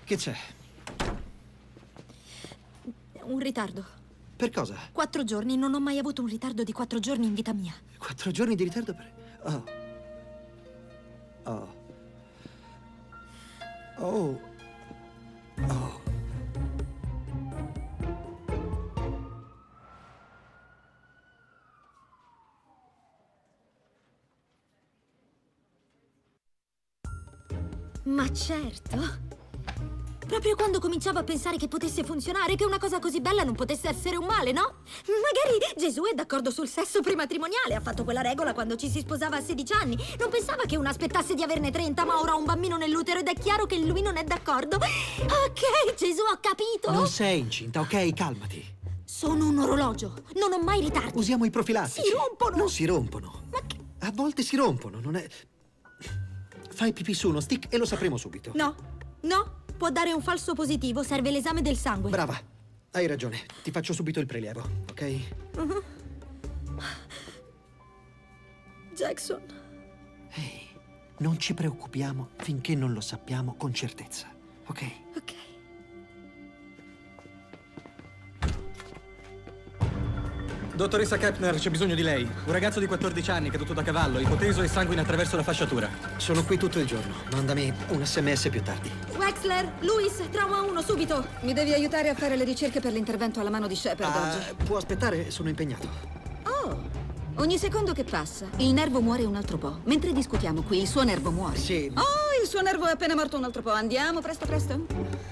Che c'è? Un ritardo. Per cosa? 4 giorni. Non ho mai avuto un ritardo di 4 giorni in vita mia. 4 giorni di ritardo per... Oh. Oh. Oh. Oh. Ma certo. Proprio quando cominciavo a pensare che potesse funzionare, che una cosa così bella non potesse essere un male, no? Magari Gesù è d'accordo sul sesso prematrimoniale, ha fatto quella regola quando ci si sposava a 16 anni. Non pensava che uno aspettasse di averne 30, ma ora ha un bambino nell'utero ed è chiaro che lui non è d'accordo. Ok, Gesù, ho capito. Non sei incinta, ok? Calmati. Sono un orologio, non ho mai ritardi. Usiamo i profilattici. Si rompono. Non si rompono. Ma che... A volte si rompono, non è... Fai pipì su uno stick e lo sapremo subito. No, no, può dare un falso positivo, serve l'esame del sangue. Brava, hai ragione. Ti faccio subito il prelievo, ok? Jackson. Ehi, non ci preoccupiamo finché non lo sappiamo con certezza, ok? Ok. Dottoressa Kepner, c'è bisogno di lei. Un ragazzo di 14 anni caduto da cavallo, ipoteso e sanguina attraverso la fasciatura. Sono qui tutto il giorno. Mandami un SMS più tardi. Wexler, Lewis, trauma 1, subito. Mi devi aiutare a fare le ricerche per l'intervento alla mano di Shepard oggi. Può aspettare? Sono impegnato. Oh, ogni secondo che passa, il nervo muore un altro po'. Mentre discutiamo qui, il suo nervo muore. Sì. Oh, il suo nervo è appena morto un altro po'. Andiamo, presto, presto.